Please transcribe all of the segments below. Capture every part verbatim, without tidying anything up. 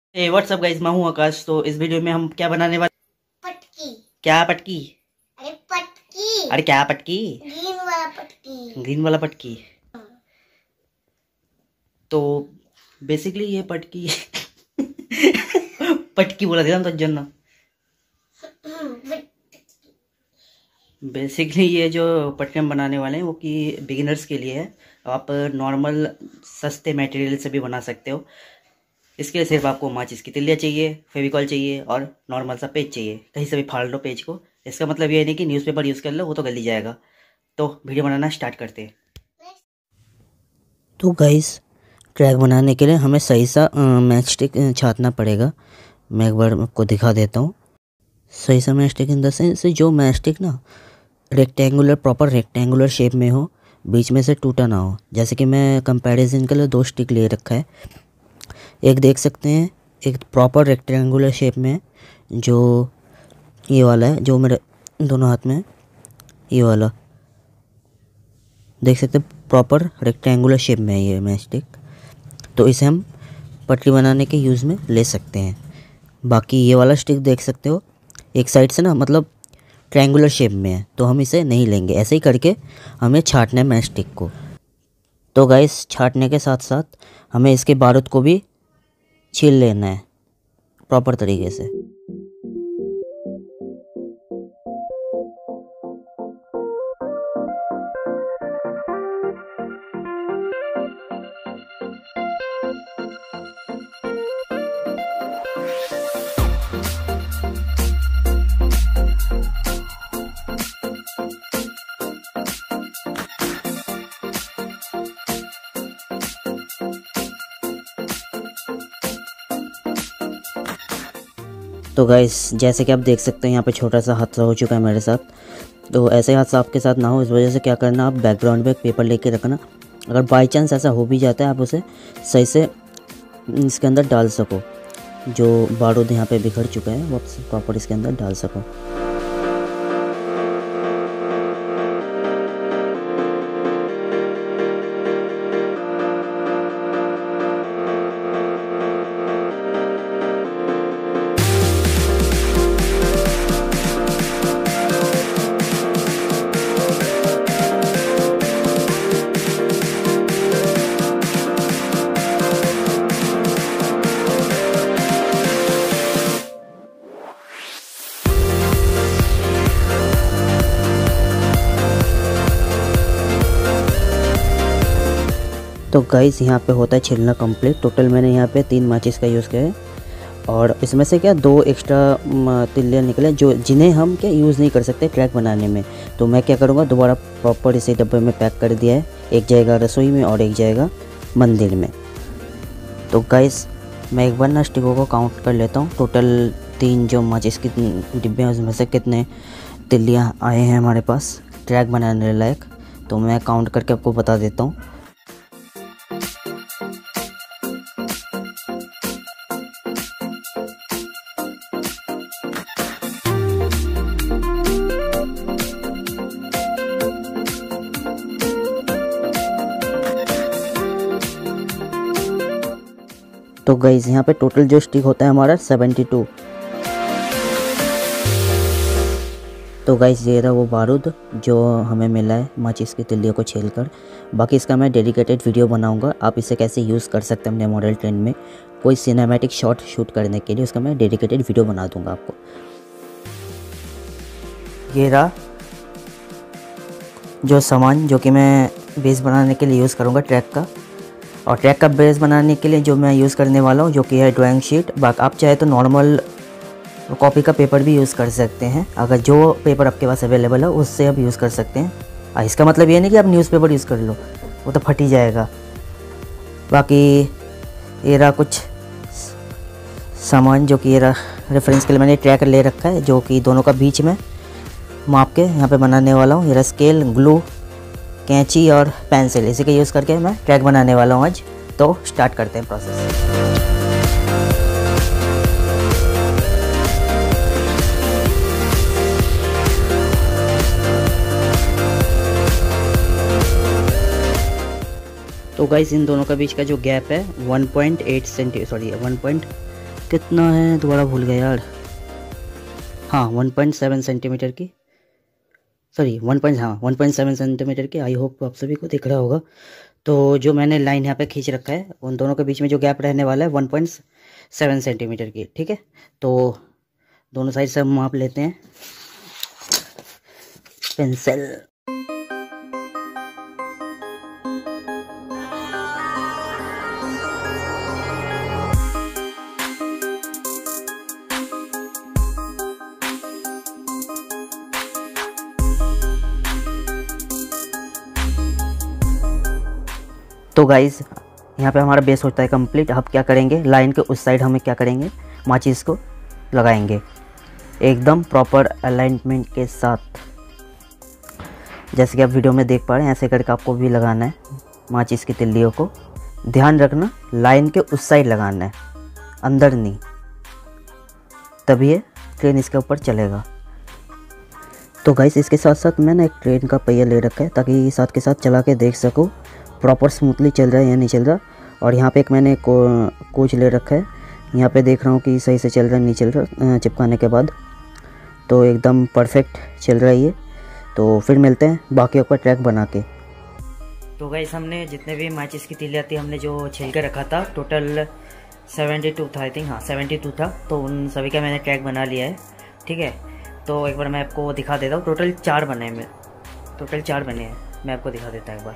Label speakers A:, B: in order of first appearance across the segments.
A: ए WhatsApp guys, मैं हूं आकाश। तो इस वीडियो में हम क्या बनाने वाले?
B: पटकी।
A: क्या पटकी?
B: अरे पटकी।
A: अरे क्या पटकी?
B: ग्रीन वाला पटकी।
A: ग्रीन वाला पटकी। तो बेसिकली ये पटकी पटकी बोला था तो जन्ना। बेसिकली ये जो पटकी हम बनाने वाले हैं वो कि बिगिनर्स के लिए है। आप नॉर्मल सस्ते मटेरियल से भी बना सकते हो। इसके लिए सिर्फ आपको माचिस की तिल्लियाँ चाहिए, फेविकॉल चाहिए और नॉर्मल सा पेज चाहिए। कहीं से भी फाड़ लो पेज को। इसका मतलब ये नहीं कि न्यूज़पेपर यूज़ कर लो, वो तो गल ही जाएगा। तो वीडियो बनाना स्टार्ट करते हैं। तो गाइस, ट्रैक बनाने के लिए हमें सही सा मैच स्टिक छाटना पड़ेगा। मैं एक बार आपको दिखा देता हूँ। सही सा match stick in the sense जो मैच स्टिक ना रेक्टेंगुलर, प्रॉपर रेक्टेंगुलर शेप में हो, बीच में से टूटा ना हो। जैसे कि मैं कंपैरिजन के लिए दो स्टिक ले रखा है। एक देख सकते हैं, एक प्रॉपर रेक्टेंगुलर शेप में, जो ये वाला है, जो मेरे दोनों हाथ में, ये वाला देख सकते हैं, प्रॉपर रेक्टेंगुलर शेप में है ये मैच स्टिक। तो इसे हम पटरी बनाने के यूज़ में ले सकते हैं। बाकी ये वाला स्टिक देख सकते हो, एक साइड से ना मतलब ट्रायंगुलर शेप में है, तो हम इसे नहीं लेंगे। ऐसे ही करके हमें छाटना है मैच स्टिक को। तो गाइस, छाटने के साथ साथ हमें इसके बारूद को भी छील लेना है प्रॉपर तरीके से। तो गाइस, जैसे कि आप देख सकते हैं यहाँ पे छोटा सा हादसा हो चुका है मेरे साथ। तो ऐसे हादसा आपके साथ ना हो, इस वजह से क्या करना, आप बैकग्राउंड में एक पेपर लेके रखना। अगर बाई चांस ऐसा हो भी जाता है, आप उसे सही से इसके अंदर डाल सको। जो बारूद यहाँ पे बिखर चुका है वो प्रॉपर इसके अंदर डाल सको। तो गाइस, यहाँ पे होता है छिलना कंप्लीट। टोटल मैंने यहाँ पे तीन माचिस का यूज़ किया है और इसमें से क्या दो एक्स्ट्रा तिल्लियाँ निकले, जो जिन्हें हम क्या यूज़ नहीं कर सकते ट्रैक बनाने में। तो मैं क्या करूँगा, दोबारा प्रॉपर इसे डब्बे में पैक कर दिया है। एक जाएगा रसोई में और एक जाएगा मंदिर में। तो गाइस, मैं एक बार ना स्टिकों को काउंट कर लेता हूँ। टोटल तीन जो माचिस की डिब्बे हैं उसमें से कितने तिल्लियाँ आए हैं हमारे पास ट्रैक बनाने लायक। तो मैं काउंट करके आपको बता देता हूँ। तो गाइस, यहाँ पे टोटल जो स्टिक होता है हमारा सेवेंटी टू। तो गाइस, ये रहा वो बारूद जो हमें मिला है माचिस की तिल्लियों को छीलकर। बाकी इसका मैं डेडिकेटेड वीडियो बनाऊंगा, आप इसे कैसे यूज़ कर सकते हैं अपने मॉडल ट्रेन में। कोई सिनेमैटिक शॉट शूट करने के लिए उसका मैं डेडिकेटेड वीडियो बना दूंगा आपको। ये रहा जो सामान जो कि मैं बेस बनाने के लिए यूज़ करूँगा ट्रैक का। और ट्रैक का बेस बनाने के लिए जो मैं यूज़ करने वाला हूँ, जो कि है ड्राइंग शीट। बाकी आप चाहे तो नॉर्मल कॉपी का पेपर भी यूज़ कर सकते हैं। अगर जो पेपर आपके पास अवेलेबल है उससे आप यूज़ कर सकते हैं। इसका मतलब ये नहीं कि आप न्यूज़पेपर यूज़ कर लो, वो तो फट ही जाएगा। बाकी ये रहा कुछ सामान जो कि ये रहा रेफरेंस के लिए मैंने ट्रैक ले रखा है, जो कि दोनों का बीच में माप के यहाँ पे बनाने वाला हूँ। ये रहा स्केल, ग्लू, कैंची और पेंसिल, इसी का यूज़ करके मैं ट्रैक बनाने वाला हूँ आज। तो स्टार्ट करते हैं प्रोसेस। तो गाइस, इन दोनों का बीच का जो गैप है one point eight centi sorry one point कितना है दोबारा भूल गया यार। हाँ वन पॉइंट सेवन सेंटीमीटर की, सॉरी वन पॉइंट हाँ वन पॉइंट सेवन सेंटीमीटर की। आई होप आप सभी को दिख रहा होगा। तो जो मैंने लाइन यहाँ पे खींच रखा है उन दोनों के बीच में जो गैप रहने वाला है वन पॉइंट सेवन सेंटीमीटर की, ठीक है। तो दोनों साइड से हम माप लेते हैं पेंसिल। तो गाइस यहाँ पे हमारा बेस होता है कंप्लीट। अब क्या करेंगे, लाइन के उस साइड हमें क्या करेंगे, माचिस को लगाएंगे एकदम प्रॉपर अलाइनमेंट के साथ। जैसे कि आप वीडियो में देख पा रहे हैं, ऐसे करके आपको भी लगाना है माचिस की तिल्लियों को। ध्यान रखना लाइन के उस साइड लगाना है, अंदर नहीं, तभी ये ट्रेन इसके ऊपर चलेगा। तो गाइस इसके साथ साथ मैंने एक ट्रेन का पहिया ले रखा है ताकि साथ के साथ चला के देख सकूँ प्रॉपर स्मूथली चल रहा है या नहीं चल रहा। और यहाँ पे एक मैंने को कोच ले रखा है, यहाँ पे देख रहा हूँ कि सही से चल रहा है नहीं चल रहा चिपकाने के बाद। तो एकदम परफेक्ट चल रहा है ये। तो फिर मिलते हैं बाकी का ट्रैक बना के। तो गाइस हमने जितने भी माचिस की तिल्लियाँ थी हमने जो छील के रखा था, टोटल सेवेंटी टू था आई थिंक, हाँ सेवेंटी टू था। तो उन सभी का मैंने ट्रैक बना लिया है, ठीक है। तो एक बार मैं आपको दिखा देता हूँ। टोटल चार बने हैं, टोटल चार बने हैं, मैं आपको दिखा देता हूँ एक बार।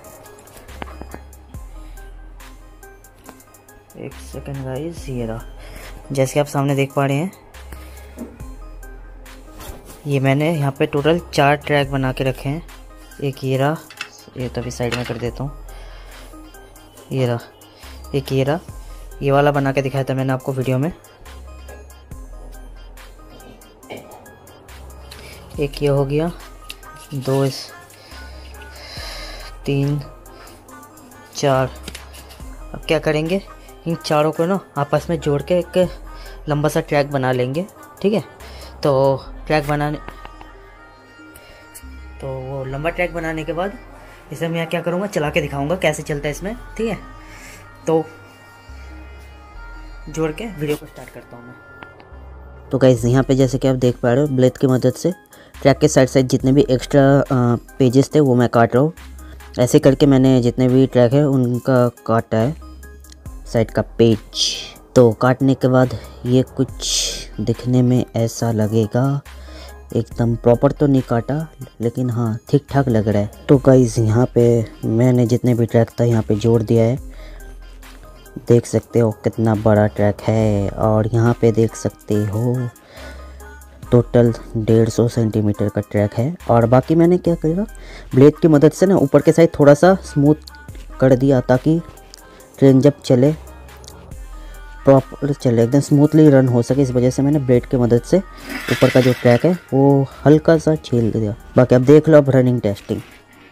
A: एक सेकंड गाइस, ये रहा। जैसे आप सामने देख पा रहे हैं, ये मैंने यहाँ पे टोटल चार ट्रैक बना के रखे हैं। एक ये रहा, ये तो अभी साइड में कर देता हूँ, ये रहा। एक ये रहा, ये वाला बना के दिखाया था मैंने आपको वीडियो में। एक ये हो गया, दो इस तीन चार। अब क्या करेंगे, इन चारों को ना आपस में जोड़ के एक लंबा सा ट्रैक बना लेंगे, ठीक है। तो ट्रैक बनाने तो वो लंबा ट्रैक बनाने के बाद इसे मैं क्या करूँगा, चला के दिखाऊंगा कैसे चलता है इसमें, ठीक है। तो जोड़ के वीडियो को स्टार्ट करता हूँ मैं। तो गाइस यहाँ पे जैसे कि आप देख पा रहे हो, ब्लेड की मदद से ट्रैक के साइड साइड जितने भी एक्स्ट्रा पेजेस थे वो मैं काट रहा हूँ। ऐसे करके मैंने जितने भी ट्रैक है उनका काटा है साइड का पेज। तो काटने के बाद ये कुछ दिखने में ऐसा लगेगा, एकदम प्रॉपर तो नहीं काटा लेकिन हाँ ठीक ठाक लग रहा है। तो गाइस यहाँ पे मैंने जितने भी ट्रैक था यहाँ पे जोड़ दिया है, देख सकते हो कितना बड़ा ट्रैक है। और यहाँ पे देख सकते हो टोटल डेढ़ सौ सेंटीमीटर का ट्रैक है। और बाकी मैंने क्या करा, ब्लेड की मदद से ना ऊपर के साइड थोड़ा सा स्मूथ कर दिया ताकि ट्रेन जब चले प्रॉपर चले, एकदम स्मूथली रन हो सके। इस वजह से मैंने ब्लेड की मदद से ऊपर का जो ट्रैक है वो हल्का सा छील दिया। बाकी अब देख लो अब रनिंग टेस्टिंग।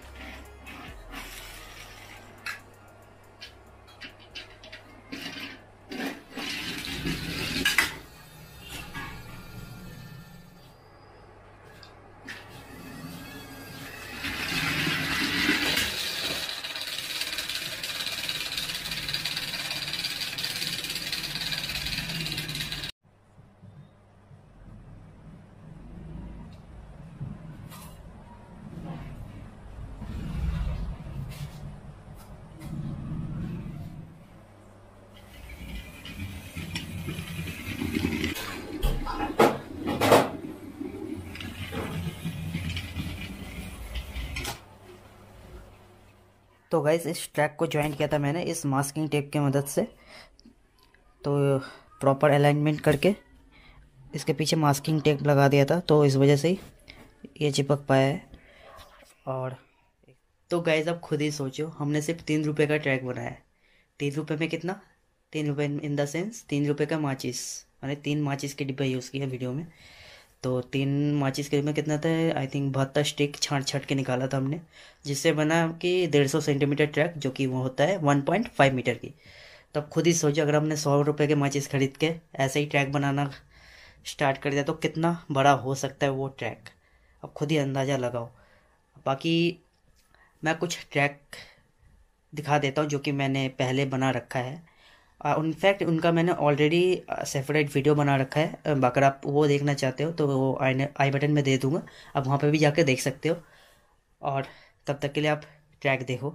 A: तो गाइस इस ट्रैक को ज्वाइन किया था मैंने इस मास्किंग टेप की मदद से। तो प्रॉपर अलाइनमेंट करके इसके पीछे मास्किंग टेप लगा दिया था, तो इस वजह से ही ये चिपक पाया है। और तो गाइस अब खुद ही सोचो, हमने सिर्फ तीन रुपए का ट्रैक बनाया है। तीन रुपए में कितना, तीन रुपए इन द सेंस तीन रुपए का माचिस, मैंने तीन माचिस के डिब्बे यूज़ किया वीडियो में। तो तीन माचिस के में कितना था, आई थिंक बहत्तर स्टिक छाँट छाँट के निकाला था हमने, जिससे बना कि डेढ़ सौ सेंटीमीटर ट्रैक, जो कि वो होता है वन पॉइंट फाइव मीटर की। तो अब खुद ही सोचो, अगर हमने सौ रुपये के माचिस खरीद के ऐसे ही ट्रैक बनाना स्टार्ट कर दिया तो कितना बड़ा हो सकता है वो ट्रैक। अब खुद ही अंदाज़ा लगाओ। बाकी मैं कुछ ट्रैक दिखा देता हूँ जो कि मैंने पहले बना रखा है। इनफैक्ट उनका मैंने ऑलरेडी सेपरेट वीडियो बना रखा है, अगर आप वो देखना चाहते हो तो वो आई आई बटन में दे दूंगा, आप वहाँ पे भी जाकर देख सकते हो। और तब तक के लिए आप ट्रैक देखो।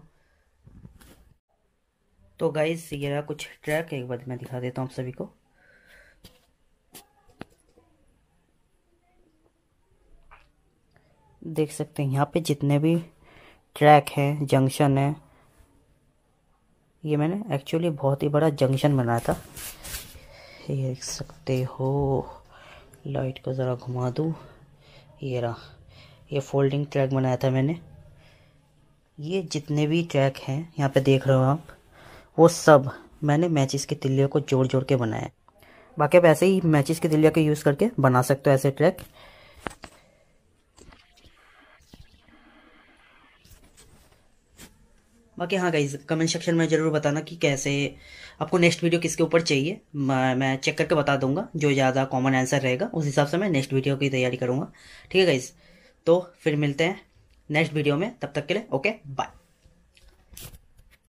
A: तो गाइस ये रहा कुछ ट्रैक, एक बार मैं दिखा देता हूँ आप सभी को। देख सकते हैं यहाँ पे जितने भी ट्रैक हैं, जंक्शन है, ये मैंने एक्चुअली बहुत ही बड़ा जंक्शन बनाया था। ये देख सकते हो, लाइट को ज़रा घुमा दूँ, ये रहा, ये फोल्डिंग ट्रैक बनाया था मैंने। ये जितने भी ट्रैक हैं यहाँ पे देख रहे हो आप, वो सब मैंने मैचिस के तिल्लियों को जोड़ जोड़ के बनाया है। बाकी आप ऐसे ही मैचिस के तिल्लियों को यूज़ करके बना सकते हो ऐसे ट्रैक। बाकी हाँ गाइज, कमेंट सेक्शन में ज़रूर बताना कि कैसे आपको नेक्स्ट वीडियो किसके ऊपर चाहिए। मैं मैं चेक करके बता दूंगा, जो ज़्यादा कॉमन आंसर रहेगा उस हिसाब से मैं नेक्स्ट वीडियो की तैयारी करूँगा। ठीक है गाइज, तो फिर मिलते हैं नेक्स्ट वीडियो में, तब तक के लिए ओके बाय।